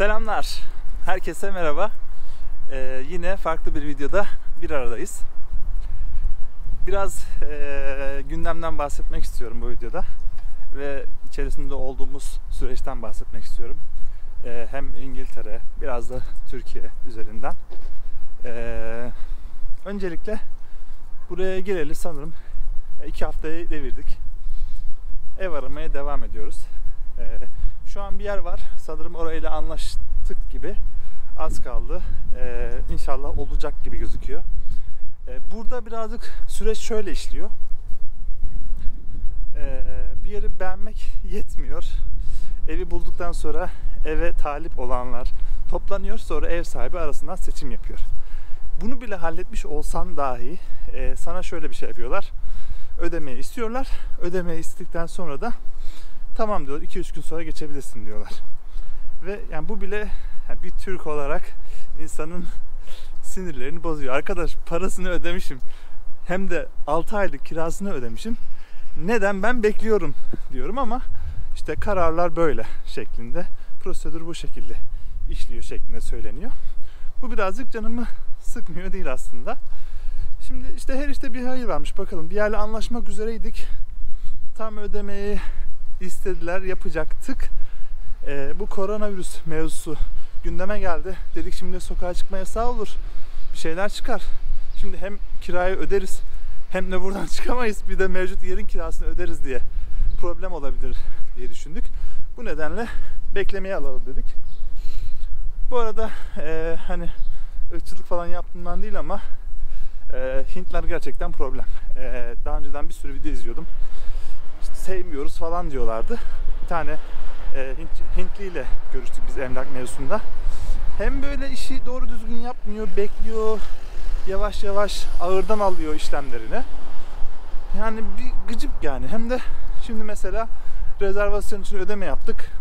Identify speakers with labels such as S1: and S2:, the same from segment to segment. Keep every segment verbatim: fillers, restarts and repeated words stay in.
S1: Selamlar. Herkese merhaba. Ee, yine farklı bir videoda bir aradayız. Biraz e, gündemden bahsetmek istiyorum bu videoda. Ve içerisinde olduğumuz süreçten bahsetmek istiyorum. E, hem İngiltere, biraz da Türkiye üzerinden. E, öncelikle buraya geleli sanırım iki haftayı devirdik. Ev aramaya devam ediyoruz. E, şu an bir yer var. Sanırım orayla anlaştık gibi. Az kaldı. E, İnşallah olacak gibi gözüküyor. E, burada birazcık süreç şöyle işliyor. E, bir yeri beğenmek yetmiyor. Evi bulduktan sonra eve talip olanlar toplanıyor. Sonra ev sahibi arasından seçim yapıyor. Bunu bile halletmiş olsan dahi e, sana şöyle bir şey yapıyorlar. Ödemeyi istiyorlar. Ödemeyi istedikten sonra da tamam diyorlar, iki üç gün sonra geçebilirsin diyorlar. Ve yani bu bile yani bir Türk olarak insanın sinirlerini bozuyor. Arkadaş, parasını ödemişim. Hem de altı aylık kirasını ödemişim. Neden ben bekliyorum diyorum ama işte kararlar böyle şeklinde. Prosedür bu şekilde işliyor şeklinde söyleniyor. Bu birazcık canımı sıkmıyor değil aslında. Şimdi işte her işte bir hayır varmış. Bakalım, bir yerle anlaşmak üzereydik. Tam ödemeyi istediler, yapacaktık. Ee, bu koronavirüs mevzusu gündeme geldi. Dedik şimdi sokağa çıkma yasağı olur. Bir şeyler çıkar. Şimdi hem kirayı öderiz hem de buradan çıkamayız. Bir de mevcut yerin kirasını öderiz diye problem olabilir diye düşündük. Bu nedenle beklemeye alalım dedik. Bu arada e, hani ırkçılık falan yaptığımdan değil ama e, Hintler gerçekten problem. E, daha önceden bir sürü video izliyordum. İşte sevmiyoruz falan diyorlardı. Bir tane e, Hint, Hintli ile görüştük biz emlak mevzusunda. Hem böyle işi doğru düzgün yapmıyor, bekliyor, yavaş yavaş ağırdan alıyor işlemlerini. Yani bir gıcık yani. Hem de şimdi mesela rezervasyon için ödeme yaptık.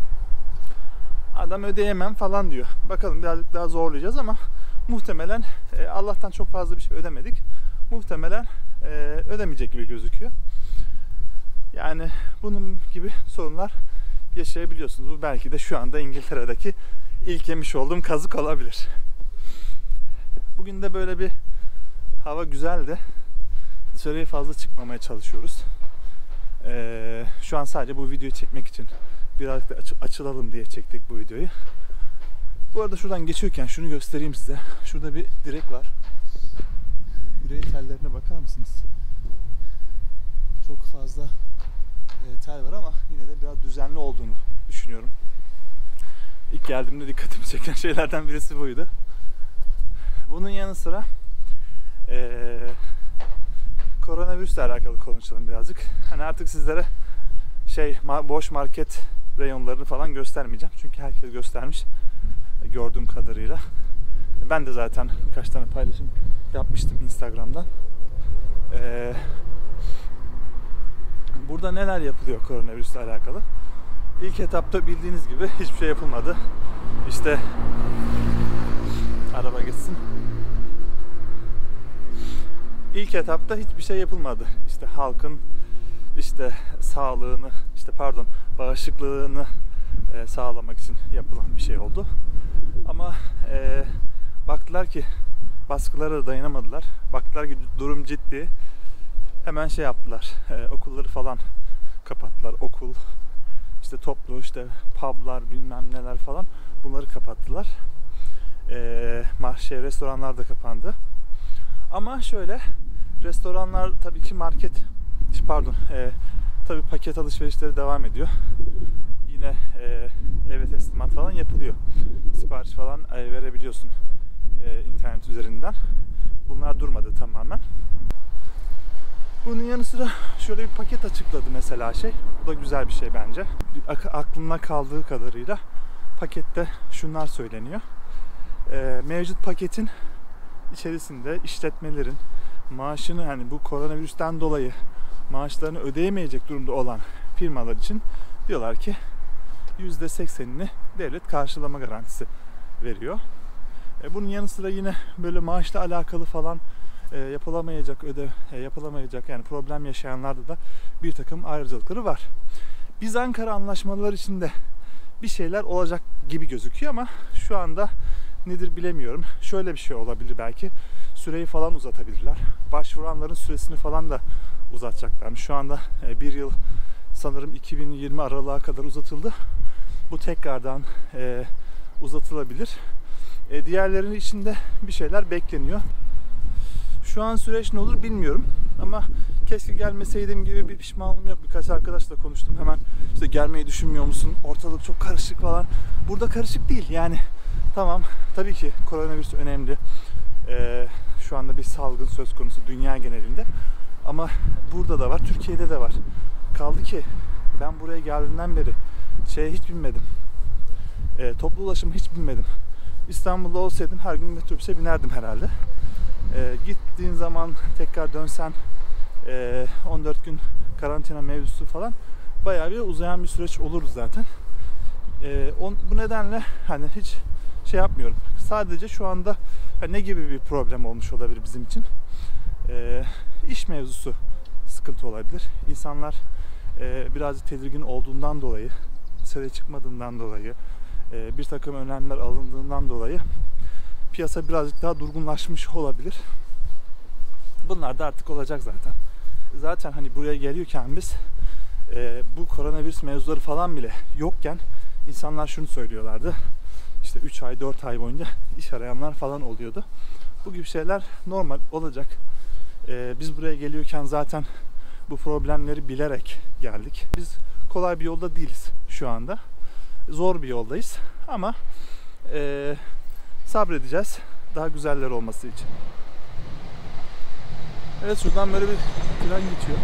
S1: Adam ödeyemem falan diyor. Bakalım, birazcık daha zorlayacağız ama muhtemelen e, Allah'tan çok fazla bir şey ödemedik. Muhtemelen e, ödemeyecek gibi gözüküyor. Yani bunun gibi sorunlar yaşayabiliyorsunuz. Bu belki de şu anda İngiltere'deki ilk yemiş olduğum kazık olabilir. Bugün de böyle bir hava güzeldi. Dışarıya fazla çıkmamaya çalışıyoruz. Ee, şu an sadece bu videoyu çekmek için birazcık da aç- açılalım diye çektik bu videoyu. Bu arada şuradan geçiyorken şunu göstereyim size. Şurada bir direk var. Direğin tellerine bakar mısınız? Çok fazla e, tel var ama yine de biraz düzenli olduğunu düşünüyorum. İlk geldiğimde dikkatimi çeken şeylerden birisi buydu. Bunun yanı sıra e, koronavirüsle alakalı konuşalım birazcık. Hani artık sizlere şey boş market reyonlarını falan göstermeyeceğim. Çünkü herkes göstermiş gördüğüm kadarıyla. Ben de zaten birkaç tane paylaşım yapmıştım Instagram'dan. Ee, burada neler yapılıyor koronavirüsle alakalı? İlk etapta bildiğiniz gibi hiçbir şey yapılmadı. İşte araba gitsin. İlk etapta hiçbir şey yapılmadı. İşte halkın işte sağlığını, işte pardon bağışıklığını e, sağlamak için yapılan bir şey oldu. Ama e, baktılar ki baskılara da dayanamadılar. Baktılar ki durum ciddi. Hemen şey yaptılar. E, okulları falan kapattılar. Okul, işte toplu, işte publar, bilmem neler falan, bunları kapattılar. E, şey, restoranlar da kapandı. Ama şöyle, restoranlar tabii ki market, pardon, e, tabii paket alışverişleri devam ediyor. Yine e, eve teslimat falan yapılıyor. Sipariş falan e, verebiliyorsun e, internet üzerinden. Bunlar durmadı tamamen. Bunun yanı sıra şöyle bir paket açıkladı mesela şey. Bu da güzel bir şey bence. Aklımda kaldığı kadarıyla pakette şunlar söyleniyor. E, mevcut paketin içerisinde işletmelerin maaşını, hani bu koronavirüsten dolayı maaşlarını ödeyemeyecek durumda olan firmalar için diyorlar ki yüzde seksenini devlet karşılama garantisi veriyor. E, bunun yanı sıra yine böyle maaşla alakalı falan e, yapılamayacak öde e, yapılamayacak yani problem yaşayanlarda da bir takım ayrıcalıkları var. Biz Ankara anlaşmaları içinde bir şeyler olacak gibi gözüküyor ama şu anda nedir bilemiyorum. Şöyle bir şey olabilir belki. Süreyi falan uzatabilirler. Başvuranların süresini falan da uzatacaklar. Şu anda bir yıl sanırım iki bin yirmi aralığa kadar uzatıldı. Bu tekrardan e, uzatılabilir. E, diğerlerinin içinde bir şeyler bekleniyor. Şu an süreç ne olur bilmiyorum ama keşke gelmeseydim gibi bir pişmanlığım yok. Birkaç arkadaşla konuştum, hemen işte gelmeyi düşünmüyor musun? Ortalık çok karışık falan. Burada karışık değil yani. Tamam, tabii ki koronavirüs önemli. Ee, şu anda bir salgın söz konusu dünya genelinde. Ama burada da var, Türkiye'de de var. Kaldı ki ben buraya geldiğimden beri şeye hiç binmedim. Ee, toplu ulaşımı hiç binmedim. İstanbul'da olsaydım her gün metrobüse binerdim herhalde. Ee, gittiğin zaman tekrar dönsen e, on dört gün karantina mevzusu falan bayağı bir uzayan bir süreç olur zaten. Ee, on, bu nedenle hani hiç şey yapmıyorum. Sadece şu anda ne gibi bir problem olmuş olabilir bizim için? Ee, iş mevzusu sıkıntı olabilir. İnsanlar e, biraz tedirgin olduğundan dolayı, dışarıya çıkmadığından dolayı, e, bir takım önlemler alındığından dolayı piyasa birazcık daha durgunlaşmış olabilir. Bunlar da artık olacak zaten. Zaten hani buraya geliyorken biz e, bu koronavirüs mevzuları falan bile yokken insanlar şunu söylüyorlardı. İşte üç ay dört ay boyunca iş arayanlar falan oluyordu. Bu gibi şeyler normal olacak. E, biz buraya geliyorken zaten bu problemleri bilerek geldik. Biz kolay bir yolda değiliz şu anda. Zor bir yoldayız ama e, sabredeceğiz daha güzeller olması için. Evet, şuradan böyle bir tren geçiyor.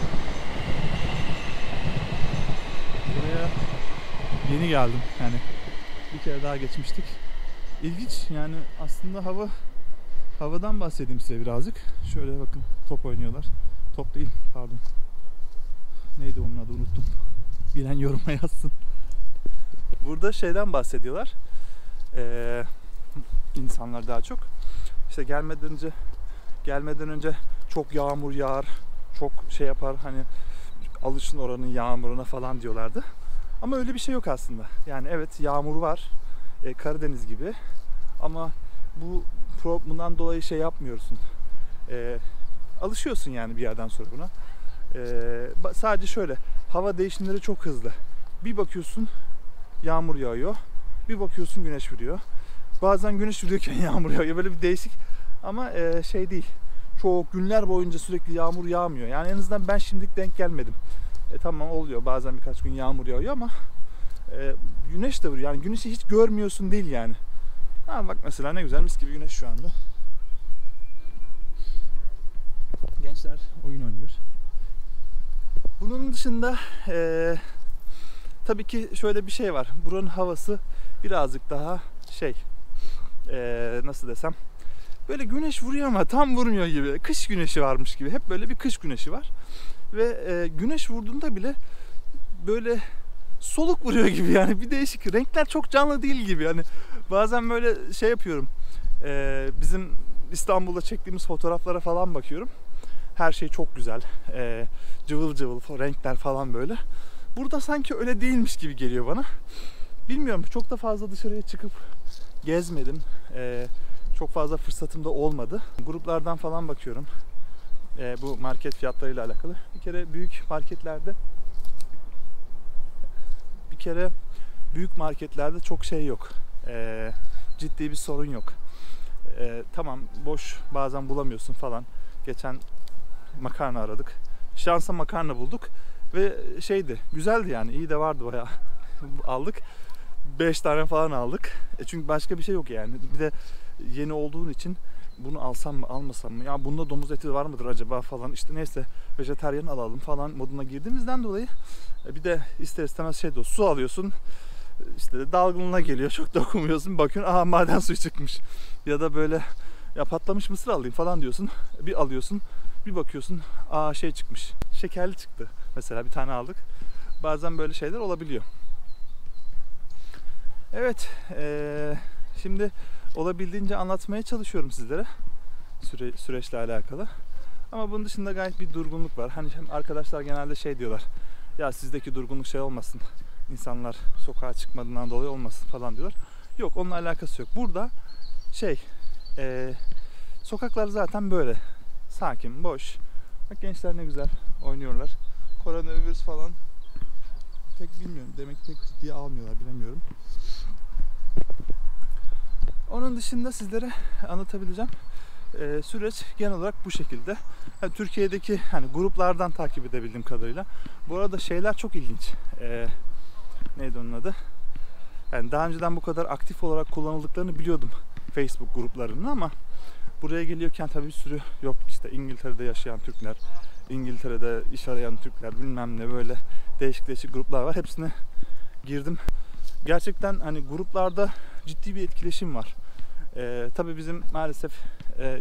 S1: Buraya yeni geldim yani. Bir kere daha geçmiştik. İlginç yani, aslında hava havadan bahsedeyim size birazcık. Şöyle bakın, top oynuyorlar. Top değil, pardon. Neydi onun adı, unuttum. Bilen yoruma yazsın. Burada şeyden bahsediyorlar. Ee, insanlar daha çok. İşte gelmeden önce gelmeden önce çok yağmur yağar, çok şey yapar, hani alışın oranın yağmuruna falan diyorlardı. Ama öyle bir şey yok aslında. Yani evet, yağmur var, e, Karadeniz gibi, ama bu bundan dolayı şey yapmıyorsun. E, alışıyorsun yani bir yerden sonra buna. E, sadece şöyle, hava değişimleri çok hızlı. Bir bakıyorsun yağmur yağıyor, bir bakıyorsun güneş vuruyor. Bazen güneş vuruyorken yağmur yağıyor. Böyle bir değişik, ama e, şey değil. Çok günler boyunca sürekli yağmur yağmıyor. Yani en azından ben şimdilik denk gelmedim. E, tamam, oluyor bazen birkaç gün yağmur yağıyor ama e, güneş de vuruyor. Yani güneşi hiç görmüyorsun değil yani. Ha, bak mesela ne güzel, mis gibi güneş şu anda. Gençler oyun oynuyor. Bunun dışında e, tabii ki şöyle bir şey var. Buranın havası birazcık daha şey, e, nasıl desem, böyle güneş vuruyor ama tam vurmuyor gibi. Kış güneşi varmış gibi. Hep böyle bir kış güneşi var. Ve e, güneş vurduğunda bile böyle soluk vuruyor gibi yani. Bir değişik. Renkler çok canlı değil gibi. Yani bazen böyle şey yapıyorum. E, bizim İstanbul'da çektiğimiz fotoğraflara falan bakıyorum. Her şey çok güzel. E, cıvıl cıvıl renkler falan böyle. Burada sanki öyle değilmiş gibi geliyor bana. Bilmiyorum. Çok da fazla dışarıya çıkıp gezmedim. E, çok fazla fırsatım da olmadı. Gruplardan falan bakıyorum. E, bu market fiyatlarıyla alakalı. Bir kere büyük marketlerde bir kere büyük marketlerde çok şey yok. E, ciddi bir sorun yok. E, tamam, boş bazen bulamıyorsun falan. Geçen makarna aradık. Şansa makarna bulduk ve şeydi, güzeldi yani, iyi de vardı bayağı. Aldık. beş tane falan aldık. E çünkü başka bir şey yok yani. Bir de yeni olduğun için bunu alsam mı almasam mı, ya bunda domuz eti var mıdır acaba falan, işte neyse vejetaryen alalım falan moduna girdiğimizden dolayı bir de ister istemez şey de, su alıyorsun işte dalgınlığına geliyor, çok dokunmuyorsun, bakıyorsun aha maden suyu çıkmış, ya da böyle ya patlamış mısır alayım falan diyorsun, bir alıyorsun bir bakıyorsun aa şey çıkmış, şekerli çıktı mesela, bir tane aldık. Bazen böyle şeyler olabiliyor. Evet, ee, şimdi olabildiğince anlatmaya çalışıyorum sizlere süre, süreçle alakalı. Ama bunun dışında gayet bir durgunluk var. Hani arkadaşlar genelde şey diyorlar, ya sizdeki durgunluk şey olmasın, İnsanlar sokağa çıkmadığından dolayı olmasın falan diyorlar. Yok, onunla alakası yok. Burada şey e, sokaklar zaten böyle sakin, boş. Bak gençler ne güzel oynuyorlar. Koronavirüs falan pek bilmiyorum. Demek pek ciddiye almıyorlar, bilemiyorum. Onun dışında sizlere anlatabileceğim e, süreç genel olarak bu şekilde. Yani Türkiye'deki hani gruplardan takip edebildiğim kadarıyla. Bu arada şeyler çok ilginç. E, neydi onun adı? Yani daha önceden bu kadar aktif olarak kullanıldıklarını biliyordum Facebook gruplarının, ama buraya geliyorken tabii bir sürü yok işte İngiltere'de yaşayan Türkler, İngiltere'de iş arayan Türkler, bilmem ne, böyle değişik değişik gruplar var. Hepsine girdim. Gerçekten hani gruplarda ciddi bir etkileşim var. Ee, tabii bizim maalesef e,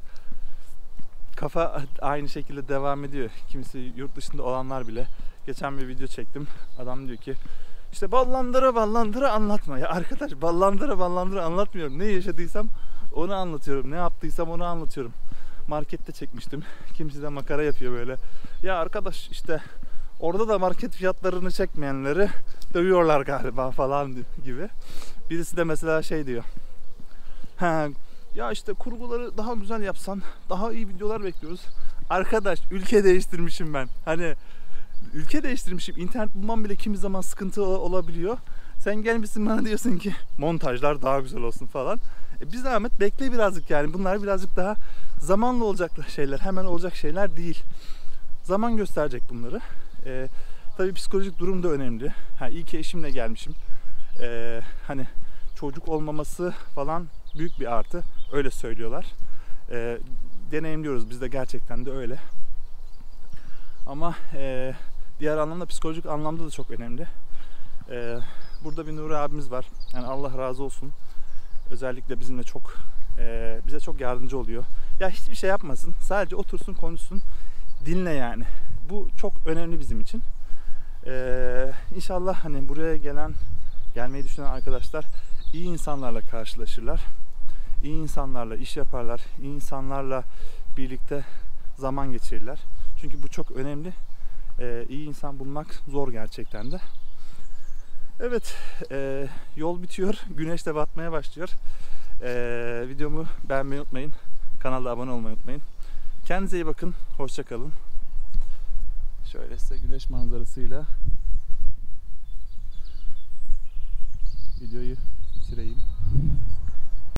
S1: kafa aynı şekilde devam ediyor. Kimisi yurt dışında olanlar bile. Geçen bir video çektim. Adam diyor ki işte ballandıra ballandıra anlatma. Ya arkadaş, ballandıra ballandıra anlatmıyorum. Ne yaşadıysam onu anlatıyorum. Ne yaptıysam onu anlatıyorum. Markette çekmiştim. Kimisi de makara yapıyor böyle. Ya arkadaş işte orada da market fiyatlarını çekmeyenleri dövüyorlar galiba falan gibi. Birisi de mesela şey diyor. Ha, ya işte kurguları daha güzel yapsan daha iyi videolar bekliyoruz. Arkadaş, ülke değiştirmişim ben. Hani ülke değiştirmişim. İnternet bulmam bile kimi zaman sıkıntı olabiliyor. Sen gelmişsin bana diyorsun ki montajlar daha güzel olsun falan. E bir zahmet bekle birazcık yani. Bunlar birazcık daha zamanla olacak şeyler. Hemen olacak şeyler değil. Zaman gösterecek bunları. E, tabii psikolojik durum da önemli. Ha, iyi ki eşimle gelmişim. E, hani çocuk olmaması falan büyük bir artı. Öyle söylüyorlar. E, deneyimliyoruz. Biz de gerçekten de öyle. Ama e, diğer anlamda, psikolojik anlamda da çok önemli. E, burada bir Nuri abimiz var. Yani Allah razı olsun. Özellikle bizimle çok e, bize çok yardımcı oluyor. Ya hiçbir şey yapmasın. Sadece otursun, konuşsun, dinle yani. Bu çok önemli bizim için. E, İnşallah hani buraya gelen, gelmeyi düşünen arkadaşlar iyi insanlarla karşılaşırlar. İyi insanlarla iş yaparlar. İyi insanlarla birlikte zaman geçirirler. Çünkü bu çok önemli. Ee, iyi insan bulmak zor gerçekten de. Evet, e, yol bitiyor. Güneş de batmaya başlıyor. E, videomu beğenmeyi unutmayın. Kanala abone olmayı unutmayın. Kendinize iyi bakın. Hoşça kalın. Şöyle size güneş manzarasıyla videoyu bitireyim.